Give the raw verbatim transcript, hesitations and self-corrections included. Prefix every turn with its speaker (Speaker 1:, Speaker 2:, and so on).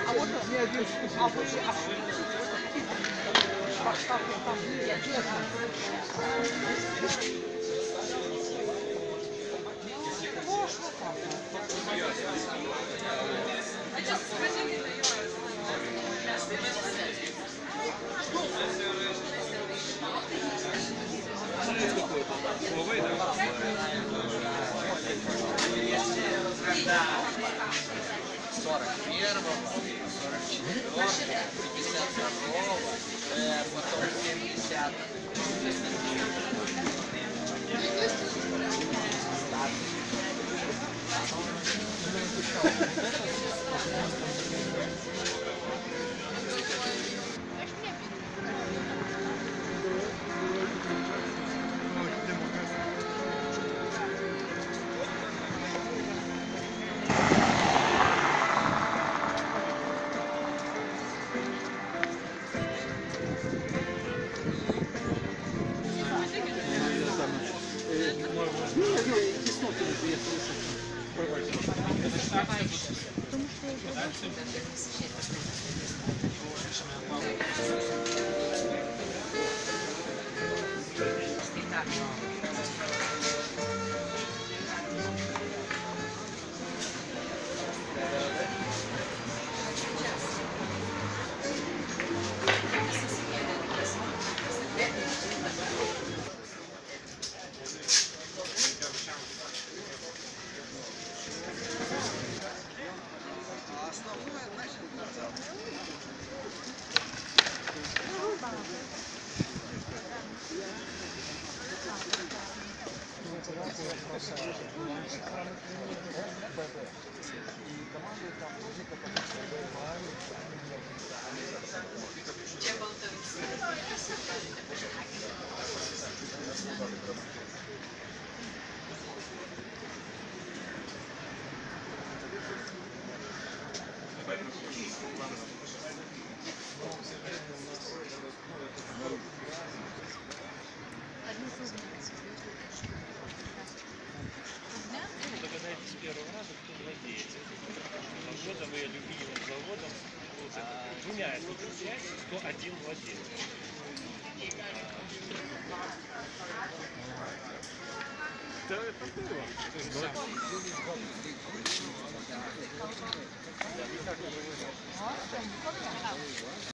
Speaker 1: А вот не один, а вы поставьте там,
Speaker 2: сорок первого, сорок четвёртого, пятьдесят второго, потом семьдесят.
Speaker 3: Догадайтесь первого раза, кто владеет заводом и алюминиевым заводом, двумя этими частями, кто один владелец. Да, это было.